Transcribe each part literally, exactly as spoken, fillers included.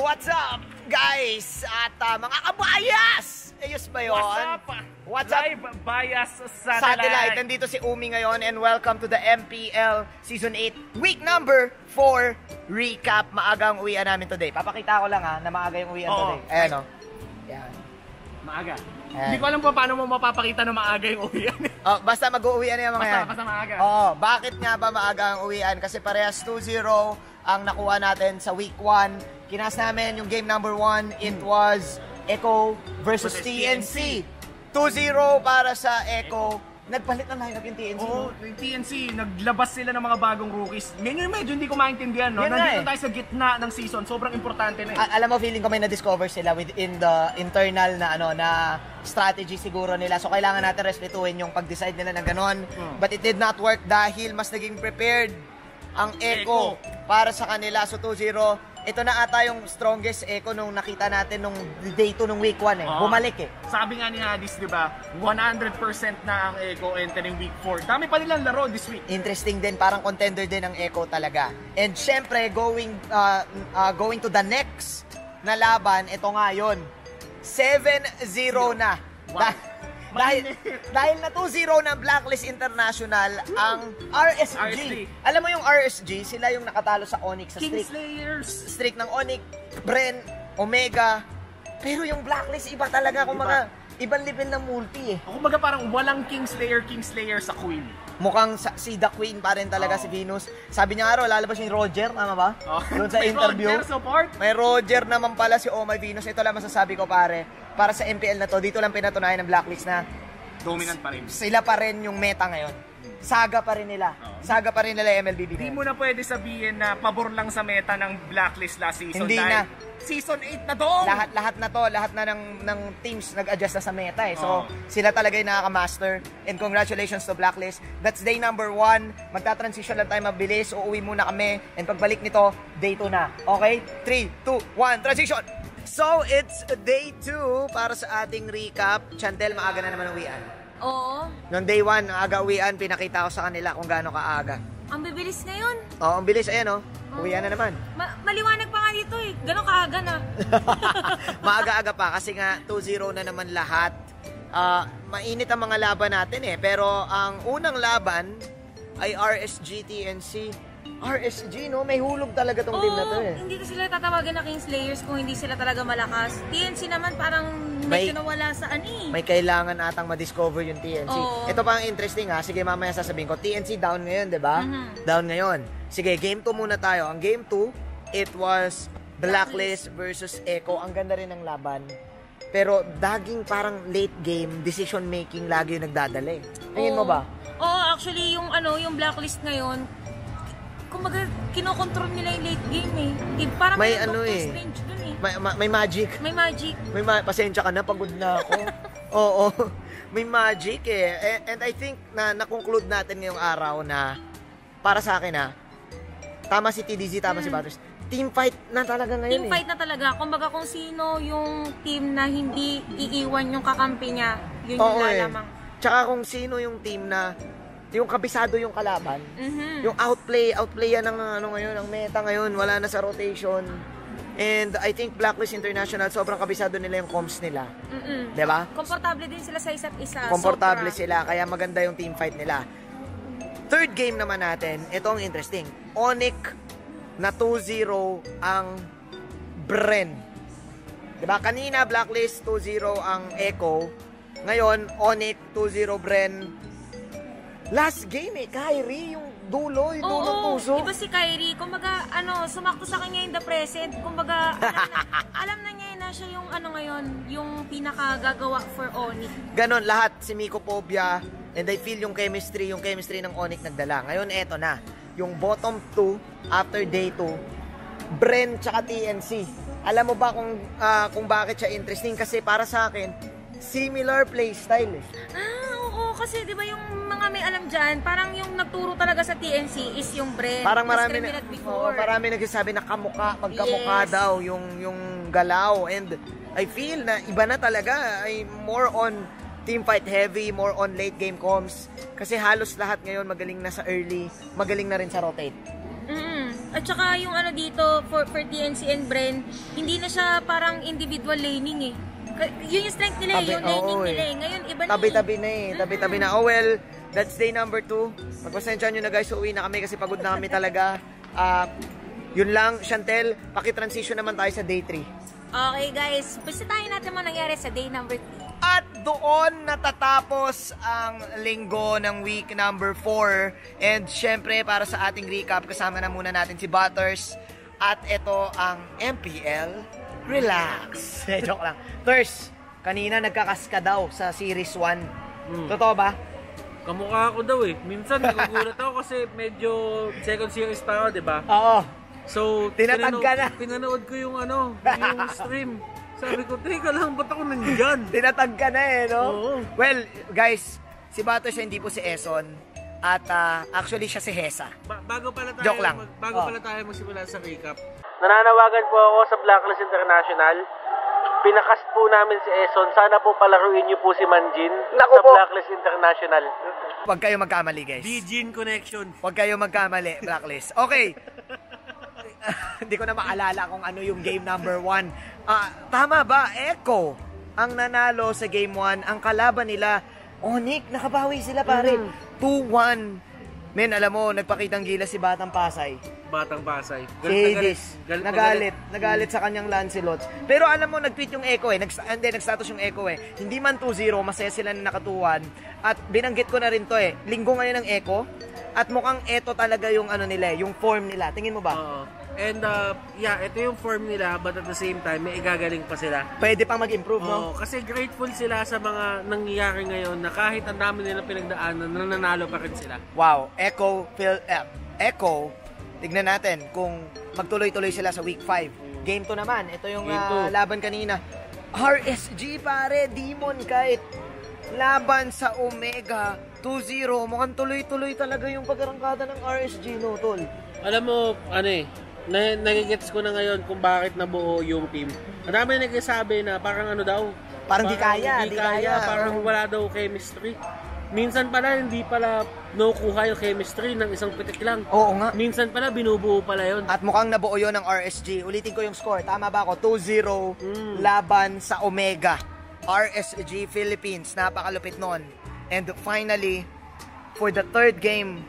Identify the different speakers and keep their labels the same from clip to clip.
Speaker 1: what's up, guys? At uh, mga kabayas! Ayos ba yun?
Speaker 2: What's up?
Speaker 1: What's up?
Speaker 2: Live Bias Satellite.
Speaker 1: Satellite. Nandito si Umi ngayon and welcome to the M P L Season eight Week number four recap. Maaga ang uwian namin today. Papakita ko lang ha, na maaga yung uwian
Speaker 2: Oo.
Speaker 1: today. Ayan o. Yan.
Speaker 2: Maaga.
Speaker 1: Ayan.
Speaker 2: Hindi ko alam pa paano mo mapapakita na maaga yung uwian.
Speaker 1: Oh, basta mag-uuwian na yung mga
Speaker 2: Basta,
Speaker 1: yan.
Speaker 2: basta maaga.
Speaker 1: Oo. Bakit nga ba maaga ang uwian? Kasi parehas two zero ang nakuha natin sa week one. Kinas namin yung game number one. It was Echo versus T N C. two zero para sa Echo. Nagpalit na lineup yung T N C.
Speaker 2: Oo, yung T N C, naglabas sila ng mga bagong rookies. Ngayon medyo hindi ko maintindihan, no?
Speaker 1: Yan
Speaker 2: Nandito
Speaker 1: eh.
Speaker 2: tayo sa gitna ng season. Sobrang importante na eh.
Speaker 1: A- alam mo, feeling ko may na-discover sila within the internal na ano na strategy siguro nila. So kailangan natin respetuhin yung pag-decide nila ng ganon.
Speaker 2: Hmm.
Speaker 1: But it did not work dahil mas naging prepared ang Echo,
Speaker 2: Echo.
Speaker 1: para sa kanila. So two zero. Ito na ata yung strongest Echo nung nakita natin nung day two nung week one eh.
Speaker 2: Oo.
Speaker 1: Bumalik eh.
Speaker 2: Sabi nga ni Hadis, di ba, one hundred percent na ang Echo entering week four. Dami pa nilang laro this week.
Speaker 1: Interesting din, parang contender din ang Echo talaga. And syempre, going uh, uh, going to the next na laban, ito nga yun. seven zero na.
Speaker 2: Wow.
Speaker 1: Da- dahil, dahil na two zero ng Blacklist International ang R S G.
Speaker 2: R S G.
Speaker 1: Alam mo yung R S G, sila yung nakatalo sa Onyx sa streak.
Speaker 2: Kingslayers.
Speaker 1: Streak ng Onyx, Bren, Omega. Pero yung Blacklist, iba talaga. Kung
Speaker 2: Iba.
Speaker 1: mga ibang level ng multi eh.
Speaker 2: Ako kumbaga parang walang Kingslayer, Kingslayer sa Queen.
Speaker 1: Mukhang sa, si The Queen pa rin talaga
Speaker 2: Oh.
Speaker 1: si Venus. Sabi niya nga raw, lalabas yung Roger, tama ba?
Speaker 2: Oh.
Speaker 1: Doon sa
Speaker 2: May
Speaker 1: interview.
Speaker 2: Roger support.
Speaker 1: May Roger naman pala si Oh My Venus. Ito lang masasabi ko pare. Para sa M P L na to, dito lang pinatunayan ng Blacklist na
Speaker 2: Dominant pa rin.
Speaker 1: sila pa rin yung meta ngayon. Saga pa rin nila.
Speaker 2: Oo.
Speaker 1: Saga pa rin nila M L B B
Speaker 2: Hindi
Speaker 1: ngayon.
Speaker 2: mo na pwede sabihin na pabor lang sa meta ng Blacklist last season.
Speaker 1: Hindi
Speaker 2: dahil
Speaker 1: na.
Speaker 2: Season eight na doon!
Speaker 1: Lahat lahat na to, lahat na ng ng teams nag-adjust na sa meta eh. So,
Speaker 2: Oo.
Speaker 1: sila talaga yung nakaka-master. And congratulations to Blacklist. That's day number one. Magta-transition lang tayo mabilis. Uuwi muna kami. And pagbalik nito, day two na. Okay? three, two, one, transition! So, it's day two para sa ating recap. Chantel, maaga na naman uwian.
Speaker 3: Oo.
Speaker 1: Noong day one, aga uwian, pinakita ko sa kanila kung gaano kaaga.
Speaker 3: Ang bibilis ngayon.
Speaker 1: Oo, ang bilis. Ayan oh. Uwian na naman.
Speaker 3: Ma- maliwanag pa nga dito eh. Gano'ng kaaga na.
Speaker 1: Maaga-aga pa kasi nga two zero na naman lahat. Ah, mainit ang mga laban natin eh. Pero ang unang laban ay R S G T N C. R S G, no? May hulog talaga tong team na to
Speaker 3: Oo,
Speaker 1: eh.
Speaker 3: hindi ko sila tatawagan na Kingslayers kung hindi sila talaga malakas. T N C naman parang
Speaker 1: May-
Speaker 3: medyo nawala sa ani.
Speaker 1: May kailangan atang ma-discover yung T N C.
Speaker 3: Oo.
Speaker 1: Ito pa ang interesting ha. Sige, mamaya sasabihin ko. T N C down ngayon, di ba?
Speaker 3: Mhm.
Speaker 1: Down ngayon. Sige, game two muna tayo. Ang game two, it was Blacklist versus Echo. Ang ganda rin ng laban. Pero daging parang late game, decision making lagi yung nagdadala eh. Tingin mo
Speaker 3: Oo.
Speaker 1: ba?
Speaker 3: Oo, actually yung ano, yung Blacklist ngayon, kumbaga kinokontrol nila yung late game eh. Di, parang
Speaker 1: May
Speaker 3: may
Speaker 1: ano
Speaker 3: Doctor
Speaker 1: eh.
Speaker 3: Strange dun eh.
Speaker 1: May, ma- may magic.
Speaker 3: May magic.
Speaker 1: May ma- pasensya ka na, pagod na ako. Oo. May magic eh. And, and I think na na-conclude natin ngayong araw na para sa akin ha, tama si T D Z, tama si Butters. Team fight na talaga ngayon
Speaker 3: Team
Speaker 1: eh.
Speaker 3: fight na talaga. Kumbaga kung sino yung team na hindi iiwan yung kakampi niya, yun yung
Speaker 1: Oo eh.
Speaker 3: lalamang.
Speaker 1: Tsaka kung sino yung team na yung kabisado yung kalaban,
Speaker 3: Mhm.
Speaker 1: yung outplay, outplay yan ng ano ngayon, ng meta ngayon, wala na sa rotation. And I think Blacklist International, sobrang kabisado nila yung comms nila.
Speaker 3: Mm-mm.
Speaker 1: 'Di ba?
Speaker 3: Komportable din sila sa isa't isa.
Speaker 1: Komportable
Speaker 3: Sobra.
Speaker 1: sila, kaya maganda yung team fight nila. Third game naman natin, ito ang interesting. Onyx na two zero ang Bren. Diba? Kanina Blacklist two zero ang Echo. Ngayon, Onyx two zero Bren. Last game eh, Kyrie, yung dulo, yung
Speaker 3: Oo,
Speaker 1: dulong puso.
Speaker 3: iba si Kyrie. Kumbaga, ano, sumakto sa kanya in the present. Kumbaga, alam na, alam na niya na siya yung ano ngayon, yung pinakagagawa for Oni.
Speaker 1: Ganon, lahat. Si Miko Pobia, and I feel yung chemistry, yung chemistry ng Onyx nagdala. Ngayon, eto na. Yung bottom two, after day two, Bren tsaka T N C. Alam mo ba kung, ah, kung bakit siya interesting? Kasi para sa akin, similar playstyle eh.
Speaker 3: Ah, oo, kasi di ba yung mga may alam dyan, parang yung nagturo talaga sa T N C is yung Bren.
Speaker 1: Parang
Speaker 3: Mas
Speaker 1: marami na,
Speaker 3: criminal
Speaker 1: oo,
Speaker 3: before.
Speaker 1: marami nagsasabi na kamukha, magkamukha
Speaker 3: Yes.
Speaker 1: daw yung, yung galaw. And I feel na iba na talaga. Ay more on team fight heavy, more on late game comms. Kasi halos lahat ngayon magaling na sa early, magaling na rin sa rotate.
Speaker 3: Mm-mm. At saka yung ano dito, for, for T N C and Bren, hindi na siya parang individual laning eh. Ka- Yun yung strength nila eh,
Speaker 1: Tabi-
Speaker 3: yung laning
Speaker 1: oo,
Speaker 3: nila
Speaker 1: eh.
Speaker 3: eh. Ngayon, iba na
Speaker 1: Tabi-tabi
Speaker 3: eh.
Speaker 1: na eh. Tabi-tabi na. Oh well, that's day number two. Magpasensya nyo na guys, uwi na kami kasi pagod na kami talaga. Ah, yun lang, Chantel, paki-transition naman tayo sa day three.
Speaker 3: Okay guys, bisitahin natin mo nangyari sa day number three.
Speaker 1: At doon natatapos ang linggo ng week number four. And syempre, para sa ating recap, kasama na muna natin si Butters. At ito ang M P L Relax. Eh, joke lang. Thurs, kanina nagkakaska daw sa Series one.
Speaker 4: Hmm.
Speaker 1: Totoo ba?
Speaker 4: Kamukha ako daw eh. Minsan nagugulat ako kasi medyo second series pa ako, di ba?
Speaker 1: Oo.
Speaker 4: So,
Speaker 1: Tinatag ka na.
Speaker 4: pinanood ko yung ano, yung stream. Sabi ko, teka lang, ba't ako nandyan?
Speaker 1: Tinatag ka na eh, no?
Speaker 4: Oo.
Speaker 1: Well, guys, si Butters hindi po si Eson. At ah, actually siya si Hesa.
Speaker 4: Ba- bago pala tayo,
Speaker 1: Joke lang.
Speaker 4: Mag- bago
Speaker 1: Oh.
Speaker 4: pala tayo magsimula sa recap. Nananawagan po ako sa Blacklist International. Pinakast po namin si Eson. Sana po palaruin niyo po si Manjin
Speaker 1: Naku
Speaker 4: sa
Speaker 1: po.
Speaker 4: Blacklist International.
Speaker 1: Huwag kayo magkamali, guys.
Speaker 4: D-Jin Connection.
Speaker 1: Huwag kayo magkamali, Blacklist. Okay. Hindi ko na maalala kung ano yung game number one. Ah, tama ba? Echo ang nanalo sa game one. Ang kalaban nila, Onyx, nakabawi sila pare. two one. Men, alam mo, nagpakitang gila si Batang Pasay.
Speaker 4: Batang Pasay.
Speaker 1: Si Hades. Nagalit. Nagalit sa kanyang Lancelots. Pero alam mo, nag-tweet yung Echo eh. Nag hindi, nag-status yung Echo eh. Hindi man two zero, masaya sila na nakatuwan. At binanggit ko na rin to eh. Linggo ngayon ng Echo. At mukhang eto talaga yung ano nila eh, yung form nila. Tingin mo ba?
Speaker 4: Oo. And uh, yeah, ito yung form nila, but at the same time, may igagaling pa sila.
Speaker 1: Pwede pang mag-improve, no?
Speaker 4: Oo, kasi grateful sila sa mga nangyayari ngayon na kahit ang dami nila pinagdaanan, nananalo pa rin sila.
Speaker 1: Wow, Echo, Phil, eh, Echo, tignan natin kung magtuloy-tuloy sila sa week five. Game two naman, ito yung
Speaker 4: Game
Speaker 1: ah,
Speaker 4: two.
Speaker 1: laban kanina. R S G pare, Demon Kite. Laban sa Omega, two zero. Mukhang tuloy-tuloy talaga yung pagkarangkada ng R S G, no, tol?
Speaker 4: Alam mo, ano eh, na nagigets ko na ngayon kung bakit nabuo yung team. Marami nagsasabi na parang ano daw,
Speaker 1: Parang di kaya,
Speaker 4: di
Speaker 1: di
Speaker 4: kaya,
Speaker 1: kaya.
Speaker 4: parang wala daw chemistry. Minsan pala, hindi pala nakukuha yung chemistry ng isang pitik lang.
Speaker 1: Oo nga.
Speaker 4: Minsan pala, binubuo pala yun.
Speaker 1: At mukhang nabuo yun ng R S G. Ulitin ko yung score. Tama ba ako? two zero
Speaker 4: Mm.
Speaker 1: laban sa Omega. R S G Philippines. Napakalupit nun. And finally, for the third game,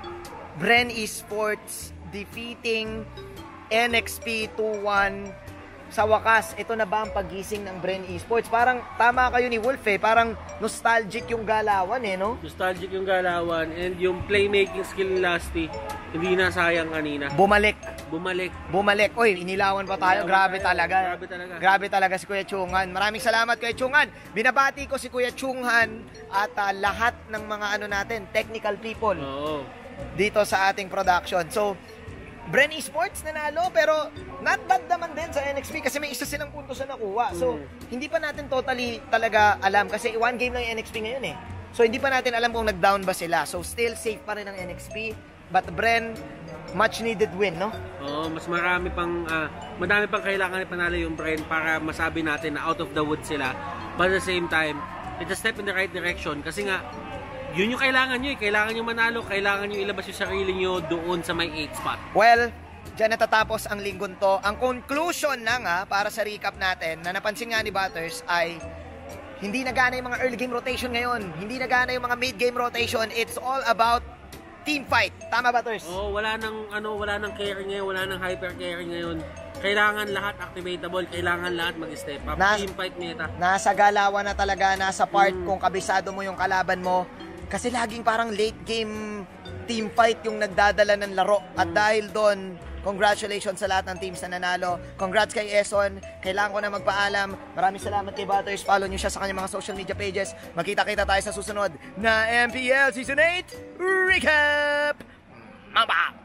Speaker 1: Bren Esports defeating N X P two one. Sa wakas, ito na ba ang pagising ng Bren Esports? Parang tama kayo ni Wolf eh. Parang nostalgic yung galawan eh, no?
Speaker 4: Nostalgic yung galawan and yung playmaking skill ni Lasty, hindi na sayang kanina.
Speaker 1: Bumalik.
Speaker 4: Bumalik.
Speaker 1: Bumalik. Oy, inilawan pa tayo.
Speaker 4: Inilawan
Speaker 1: Grabe
Speaker 4: tayo.
Speaker 1: talaga.
Speaker 4: Grabe talaga.
Speaker 1: Grabe talaga si Kuya Chunghan. Maraming salamat Kuya Chunghan. Binabati ko si Kuya Chunghan at ah, lahat ng mga ano natin, technical people
Speaker 4: Oo.
Speaker 1: dito sa ating production. So, Bren Esports nanalo pero not bad naman din sa N X P kasi may isa silang puntos na nakuha. So,
Speaker 4: Mm.
Speaker 1: hindi pa natin totally talaga alam kasi one game lang yung N X P ngayon eh. So, hindi pa natin alam kung nag-down ba sila. So, still safe pa rin ang N X P. But Bren, much needed win, no?
Speaker 4: Oo, mas marami pang ah, madami pang kailangan ipanalo yung Bren para masabi natin na out of the woods sila. But at the same time, it's a step in the right direction kasi nga yun yung kailangan nyo eh. Kailangan nyo manalo, kailangan nyo ilabas yung sarili nyo doon sa may eighth spot.
Speaker 1: Well, dyan natatapos ang linggon to. Ang conclusion na nga para sa recap natin na napansin nga ni Butters ay hindi nagana yung mga early game rotation ngayon. Hindi nagana yung mga mid game rotation. It's all about team fight. Tama, Butters?
Speaker 4: Oo, wala nang ano, wala nang carry ngayon, wala nang hyper carry ngayon. Kailangan lahat activatable, kailangan lahat mag-step up.
Speaker 1: Nas-
Speaker 4: Team fight meta.
Speaker 1: Nasa galawan na talaga, nasa part
Speaker 4: Mm.
Speaker 1: kung kabisado mo yung kalaban mo. Kasi laging parang late game team fight yung nagdadala ng laro. At dahil doon, congratulations sa lahat ng teams na nanalo. Congrats kay Eson. Kailangan ko na magpaalam. Maraming salamat kay Butters. Follow nyo siya sa kanyang mga social media pages. Magkita-kita tayo sa susunod na M P L Season eight Recap! Mamba!